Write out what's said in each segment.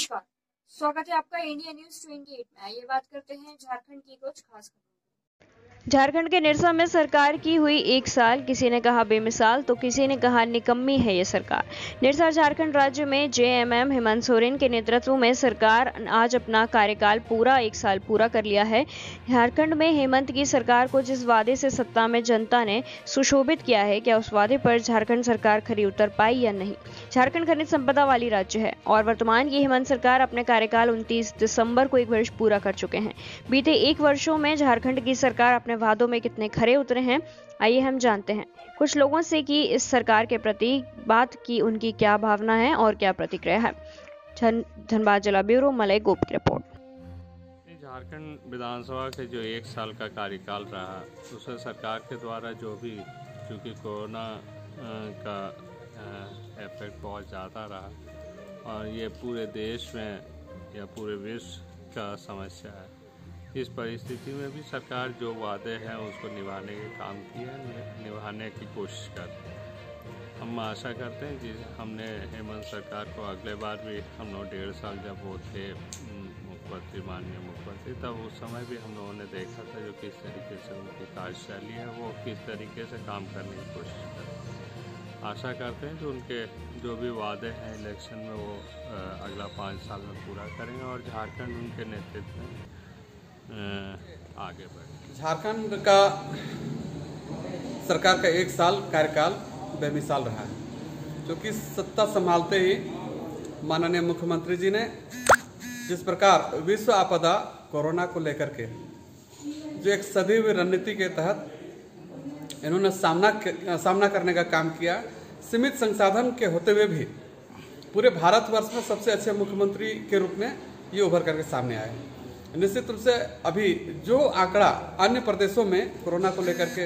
नमस्कार, स्वागत है आपका इंडिया न्यूज 28 में। आइए बात करते हैं झारखंड की कुछ खास खबरों। झारखंड के निरसा में सरकार की हुई 1 साल, किसी ने कहा बेमिसाल तो किसी ने कहा निकम्मी है ये सरकार। निरसा झारखंड राज्य में जेएमएम हेमंत सोरेन के नेतृत्व में सरकार आज अपना कार्यकाल पूरा 1 साल पूरा कर लिया है। झारखंड में हेमंत की सरकार को जिस वादे से सत्ता में जनता ने सुशोभित किया है, क्या उस वादे पर झारखंड सरकार खरी उतर पाई या नहीं। झारखंड खनिज संपदा वाली राज्य है और वर्तमान की हेमंत सरकार अपने कार्यकाल 29 दिसंबर को 1 वर्ष पूरा कर चुके हैं। बीते 1 वर्षों में झारखंड की सरकार अपने वादों में कितने खरे उतरे हैं, आइए हम जानते हैं कुछ लोगों से कि इस सरकार के प्रति बात की उनकी क्या भावना है और क्या प्रतिक्रिया है। धनबाद जिला ब्यूरो, मलय गोप की रिपोर्ट। झारखंड विधानसभा के जो 1 साल का कार्यकाल रहा, उसमें सरकार के द्वारा जो भी, चूँकि कोरोना का इफेक्ट बहुत ज़्यादा रहा और ये पूरे देश में या पूरे विश्व का समस्या है, इस परिस्थिति में भी सरकार जो वादे हैं उसको निभाने के काम किए हैं, निभाने की कोशिश कर रही है। हम आशा करते हैं कि हमने हेमंत सरकार को अगले बार भी हम लोग 1.5 साल जब वो थे मुख्यमंत्री, माननीय मुख्यमंत्री, तब उस समय भी हम लोगों ने देखा था जो किस तरीके से उनकी कार्यशैली है, वो किस तरीके से काम करने की कोशिश कर रहे हैं। आशा करते हैं कि उनके जो भी वादे हैं इलेक्शन में वो अगला 5 साल में पूरा करेंगे और झारखंड उनके नेतृत्व में आगे बढ़े। झारखंड का सरकार का 1 साल कार्यकाल बेमिसाल रहा है, क्योंकि सत्ता संभालते ही माननीय मुख्यमंत्री जी ने जिस प्रकार विश्व आपदा कोरोना को लेकर के जो एक सदी हुई रणनीति के तहत इन्होंने सामना करने का काम किया, सीमित संसाधन के होते हुए भी पूरे भारतवर्ष में सबसे अच्छे मुख्यमंत्री के रूप में ये उभर करके सामने आए। निश्चित रूप से अभी जो आंकड़ा अन्य प्रदेशों में कोरोना को लेकर के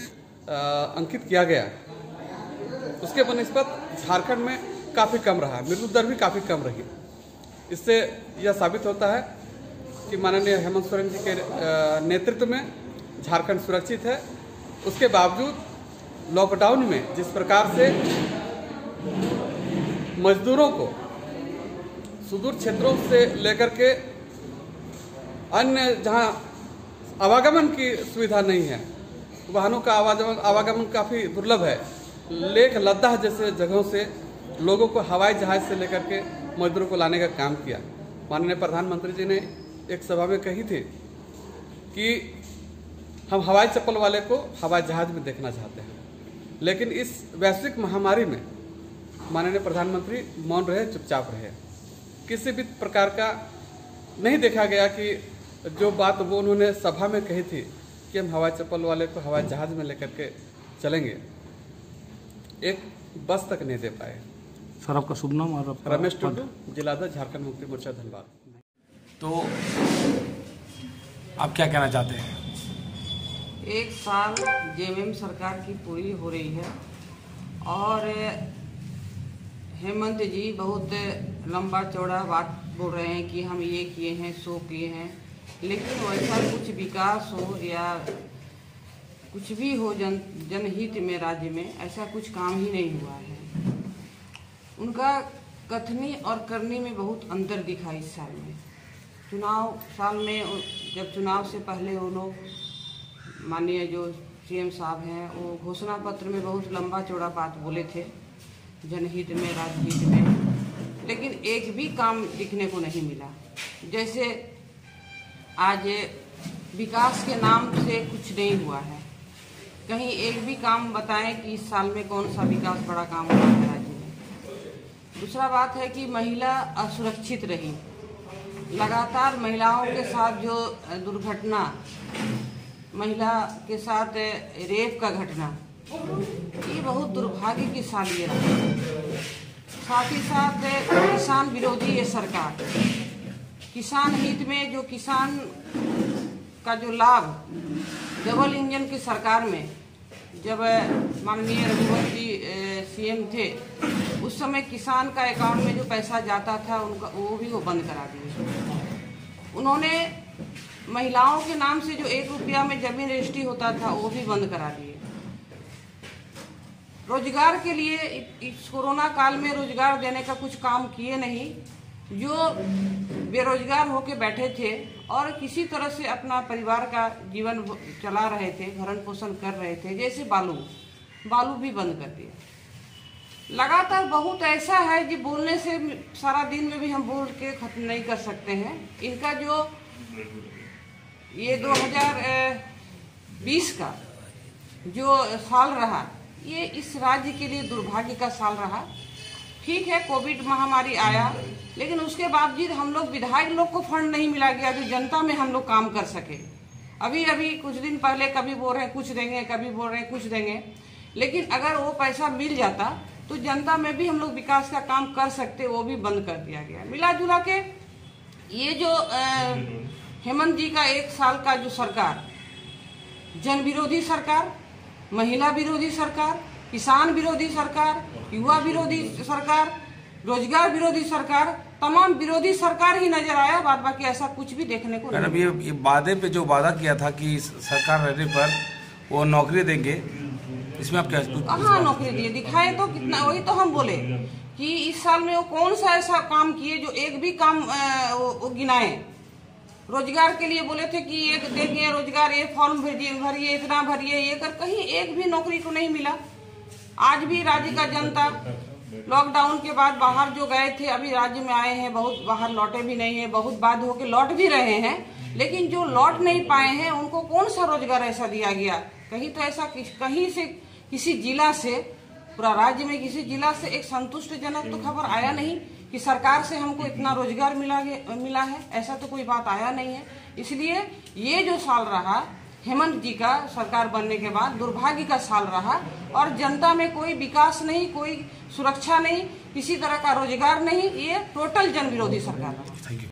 अंकित किया गया, उसके बनिस्बत झारखंड में काफ़ी कम रहा, मृत्यु दर भी काफ़ी कम रही। इससे यह साबित होता है कि माननीय हेमंत सोरेन जी के नेतृत्व में झारखंड सुरक्षित है। उसके बावजूद लॉकडाउन में जिस प्रकार से मजदूरों को सुदूर क्षेत्रों से लेकर के अन्य जहां आवागमन की सुविधा नहीं है, वाहनों का आवागमन काफ़ी दुर्लभ है, लेह लद्दाख जैसे जगहों से लोगों को हवाई जहाज से लेकर के मजदूरों को लाने का काम किया। माननीय प्रधानमंत्री जी ने एक सभा में कही थी कि हम हवाई चप्पल वाले को हवाई जहाज में देखना चाहते हैं, लेकिन इस वैश्विक महामारी में माननीय प्रधानमंत्री मौन रहे, चुपचाप रहे। किसी भी प्रकार का नहीं देखा गया कि जो बात वो उन्होंने सभा में कही थी कि हम हवाई चप्पल वाले को हवाई जहाज में लेकर के चलेंगे, एक बस तक नहीं दे पाए। सर, आपका शुभ नाम और आपका? रमेश टुडू, जिलाध्यक्ष झारखंड मुक्ति मोर्चा धनबाद। तो आप क्या कहना चाहते हैं? 1 साल जेएमएम सरकार की पूरी हो रही है और हेमंत जी बहुत लंबा चौड़ा बात बोल रहे हैं कि हम ये किए हैं, सो किए हैं, लेकिन वैसा कुछ विकास हो या कुछ भी हो जनहित में राज्य में, ऐसा कुछ काम ही नहीं हुआ है। उनका कथनी और करनी में बहुत अंतर दिखा इस साल में। चुनाव साल में जब चुनाव से पहले वो लोग माननीय जो सीएम साहब हैं, वो घोषणा पत्र में बहुत लंबा चौड़ा बात बोले थे जनहित में, राजहित में, लेकिन एक भी काम दिखने को नहीं मिला। जैसे आज विकास के नाम से कुछ नहीं हुआ है, कहीं एक भी काम बताएं कि इस साल में कौन सा विकास बड़ा काम हुआ है राज्य में। दूसरा बात है कि महिला असुरक्षित रही, लगातार महिलाओं के साथ जो दुर्घटना, महिला के साथ रेप का घटना, ये बहुत दुर्भाग्य की साल ये रहा। साथ ही साथ किसान विरोधी ये सरकार, किसान हित में जो किसान का जो लाभ, डबल इंजन की सरकार में जब माननीय रघुवर जी सीएम थे, उस समय किसान का अकाउंट में जो पैसा जाता था उनका वो भी वो बंद करा दिए। उन्होंने महिलाओं के नाम से जो 1 रुपया में जमीन रजिस्ट्री होता था वो भी बंद करा दिए। रोजगार के लिए इस कोरोना काल में रोजगार देने का कुछ काम किए नहीं, जो बेरोजगार होके बैठे थे और किसी तरह से अपना परिवार का जीवन चला रहे थे, भरण पोषण कर रहे थे, जैसे बालू भी बंद कर दिया। लगातार बहुत ऐसा है कि बोलने से सारा दिन में भी हम बोल के खत्म नहीं कर सकते हैं। इनका जो ये 2020 का जो साल रहा, ये इस राज्य के लिए दुर्भाग्य का साल रहा। ठीक है, कोविड महामारी आया, लेकिन उसके बावजूद हम लोग विधायक लोग को फंड नहीं मिला गया जो जनता में हम लोग काम कर सके। अभी कुछ दिन पहले कभी बोल रहे हैं कुछ देंगे, कभी बोल रहे हैं कुछ देंगे, लेकिन अगर वो पैसा मिल जाता तो जनता में भी हम लोग विकास का काम कर सकते, वो भी बंद कर दिया गया। मिला जुला के ये जो हेमंत जी का 1 साल का जो सरकार, जन विरोधी सरकार, महिला विरोधी सरकार, किसान विरोधी सरकार, युवा विरोधी सरकार, रोजगार विरोधी सरकार, तमाम विरोधी सरकार ही नजर आया। बाद बाकी ऐसा कुछ भी देखने को नहीं। अब ये वादे पे जो वादा किया था कि सरकार रहने पर वो नौकरी देंगे, इसमें आप क्या? कहाँ नौकरी दिए, दिखाए तो कितना? वही तो हम बोले कि इस साल में वो कौन सा ऐसा काम किए जो एक भी काम वो गिनाए। रोजगार के लिए बोले थे कि एक देंगे रोजगार, ये फॉर्म भरिए, इतना भरिए, ये कर, कहीं एक भी नौकरी को नहीं मिला। आज भी राज्य का जनता लॉकडाउन के बाद बाहर जो गए थे, अभी राज्य में आए हैं, बहुत बाहर लौटे भी नहीं है, बहुत बाद होके लौट भी रहे हैं, लेकिन जो लौट नहीं पाए हैं उनको कौन सा रोजगार ऐसा दिया गया? कहीं तो ऐसा कहीं से किसी जिला से, पूरा राज्य में किसी जिला से एक संतुष्टिजनक तो खबर आया नहीं कि सरकार से हमको इतना रोजगार मिला है। ऐसा तो कोई बात आया नहीं है। इसलिए ये जो साल रहा हेमंत जी का सरकार बनने के बाद, दुर्भाग्य का साल रहा और जनता में कोई विकास नहीं, कोई सुरक्षा नहीं, किसी तरह का रोजगार नहीं। ये टोटल जन विरोधी सरकार रहा।